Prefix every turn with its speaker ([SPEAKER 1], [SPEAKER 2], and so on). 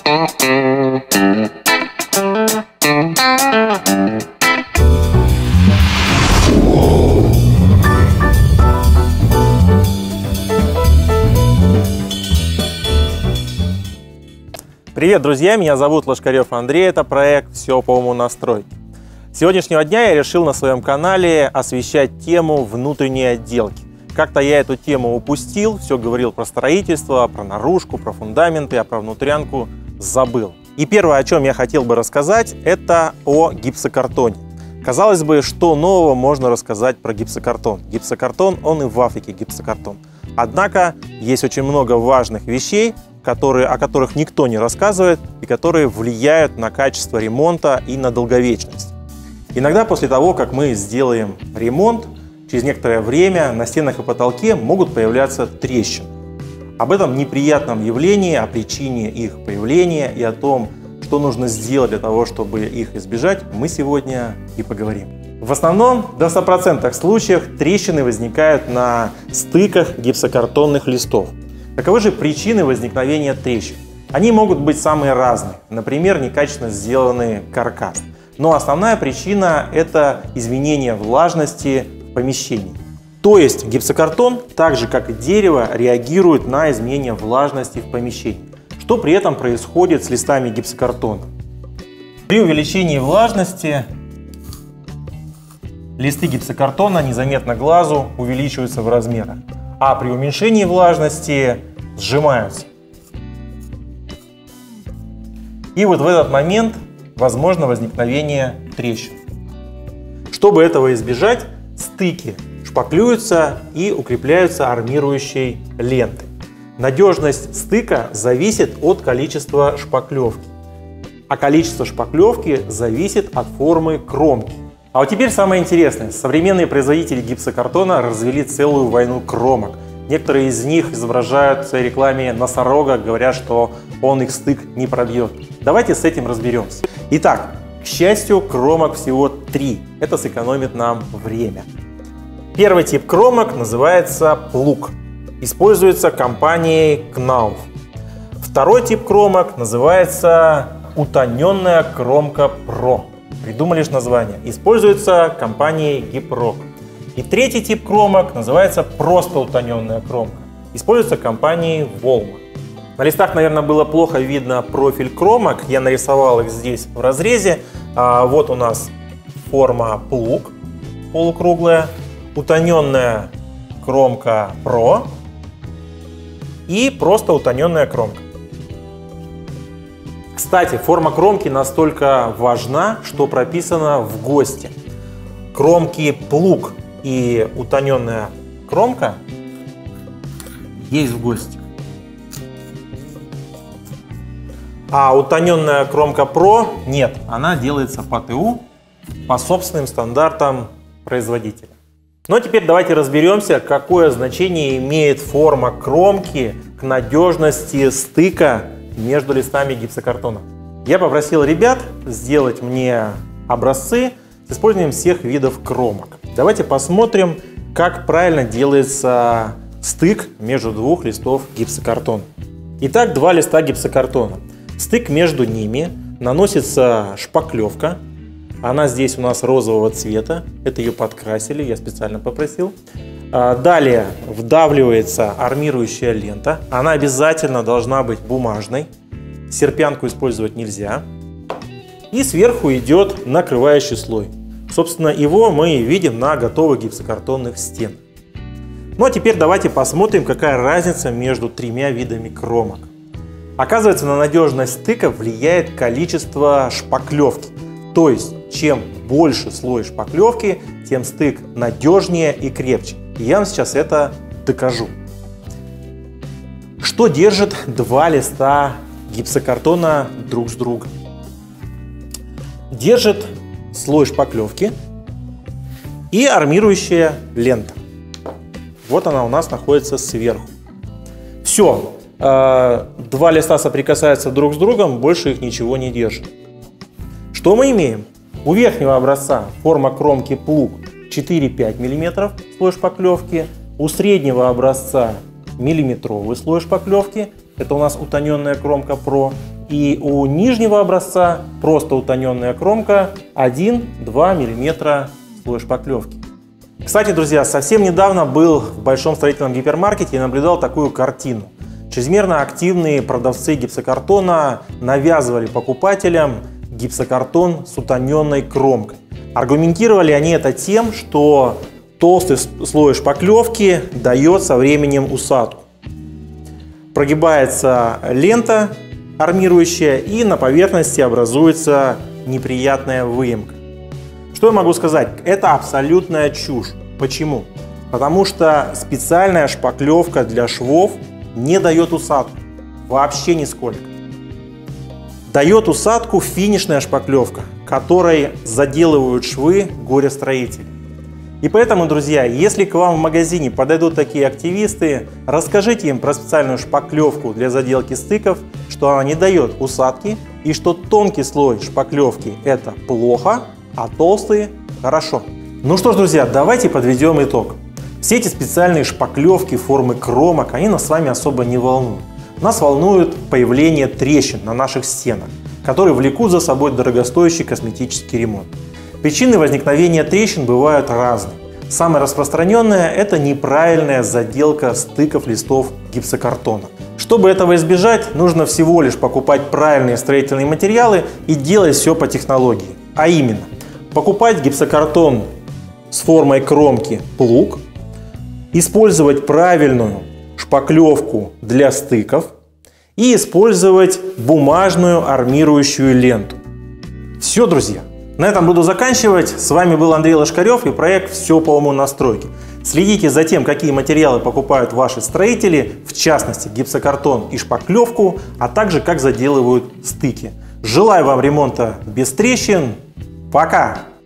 [SPEAKER 1] Привет, друзья! Меня зовут Лошкарев Андрей, это проект «Все по уму настройки». С сегодняшнего дня я решил на своем канале освещать тему внутренней отделки. Как-то я эту тему упустил, все говорил про строительство, про наружку, про фундаменты, а про внутрянку забыл. И первое, о чем я хотел бы рассказать, это о гипсокартоне. Казалось бы, что нового можно рассказать про гипсокартон? Гипсокартон, он и в Африке гипсокартон. Однако есть очень много важных вещей, о которых никто не рассказывает и которые влияют на качество ремонта и на долговечность. Иногда после того, как мы сделаем ремонт, через некоторое время на стенах и потолке могут появляться трещины. Об этом неприятном явлении, о причине их появления и о том, что нужно сделать для того, чтобы их избежать, мы сегодня и поговорим. В основном, до 100% случаев трещины возникают на стыках гипсокартонных листов. Каковы же причины возникновения трещин? Они могут быть самые разные. Например, некачественно сделанный каркас. Но основная причина – это изменение влажности в помещении. То есть гипсокартон, так же как и дерево, реагирует на изменение влажности в помещении. Что при этом происходит с листами гипсокартона? При увеличении влажности листы гипсокартона незаметно глазу увеличиваются в размерах, а при уменьшении влажности сжимаются. И вот в этот момент возможно возникновение трещин. Чтобы этого избежать, стыки шпаклюются и укрепляются армирующей лентой. Надежность стыка зависит от количества шпаклевки, а количество шпаклевки зависит от формы кромки. А вот теперь самое интересное. Современные производители гипсокартона развели целую войну кромок. Некоторые из них изображают в своей рекламе носорога, говоря, что он их стык не пробьет. Давайте с этим разберемся. Итак, к счастью, кромок всего 3. Это сэкономит нам время. Первый тип кромок называется плуг. Используется компанией Knauf. Второй тип кромок называется утоненная кромка Pro. Придумали же название. Используется компанией Gyproc. И третий тип кромок называется просто утоненная кромка. Используется компанией Volma. На листах, наверное, было плохо видно профиль кромок. Я нарисовал их здесь в разрезе. Вот у нас форма плуг полукруглая, утоненная кромка Pro и просто утоненная кромка. Кстати, форма кромки настолько важна, что прописана в ГОСТе. Кромки плуг и утоненная кромка есть в ГОСТе. А утоненная кромка Pro нет, она делается по ТУ, по собственным стандартам производителя. Но теперь давайте разберемся, какое значение имеет форма кромки к надежности стыка между листами гипсокартона. Я попросил ребят сделать мне образцы с использованием всех видов кромок. Давайте посмотрим, как правильно делается стык между двух листов гипсокартона. Итак, два листа гипсокартона. Стык между ними наносится шпаклевка. Она здесь у нас розового цвета. Это ее подкрасили, я специально попросил. Далее вдавливается армирующая лента. Она обязательно должна быть бумажной. Серпянку использовать нельзя. И сверху идет накрывающий слой. Собственно, его мы видим на готовых гипсокартонных стенах. Ну а теперь давайте посмотрим, какая разница между тремя видами кромок. Оказывается, на надежность стыка влияет количество шпаклевки. То есть, чем больше слой шпаклевки, тем стык надежнее и крепче. И я вам сейчас это докажу. Что держит два листа гипсокартона друг с другом? Держит слой шпаклевки и армирующая лента. Вот она у нас находится сверху. Все. Два листа соприкасаются друг с другом, больше их ничего не держит. Что мы имеем? У верхнего образца форма кромки плуг 4-5 мм слой шпаклевки, у среднего образца миллиметровый слой шпаклевки, это у нас утоненная кромка Pro, И у нижнего образца просто утоненная кромка 1-2 мм слой шпаклевки. Кстати, друзья, совсем недавно был в большом строительном гипермаркете и наблюдал такую картину. Чрезмерно активные продавцы гипсокартона навязывали покупателям гипсокартон с утоненной кромкой. Аргументировали они это тем, что толстый слой шпаклевки дает со временем усадку. Прогибается лента армирующая, и на поверхности образуется неприятная выемка. Что я могу сказать? Это абсолютная чушь. Почему? Потому что специальная шпаклевка для швов не дает усадку. Вообще нисколько. Дает усадку финишная шпаклевка, которой заделывают швы горе-строители. И поэтому, друзья, если к вам в магазине подойдут такие активисты, расскажите им про специальную шпаклевку для заделки стыков, что она не дает усадки и что тонкий слой шпаклевки – это плохо, а толстые – хорошо. Ну что ж, друзья, давайте подведем итог. Все эти специальные шпаклевки формы кромок, они нас с вами особо не волнуют. Нас волнует появление трещин на наших стенах, которые влекут за собой дорогостоящий косметический ремонт. Причины возникновения трещин бывают разные. Самое распространенное – это неправильная заделка стыков листов гипсокартона. Чтобы этого избежать, нужно всего лишь покупать правильные строительные материалы и делать все по технологии. А именно, покупать гипсокартон с формой кромки плуг, использовать правильную шпаклевку для стыков и использовать бумажную армирующую ленту. Все, друзья. На этом буду заканчивать. С вами был Андрей Лошкарев и проект «Все по уму настройки». Следите за тем, какие материалы покупают ваши строители, в частности гипсокартон и шпаклевку, а также как заделывают стыки. Желаю вам ремонта без трещин. Пока!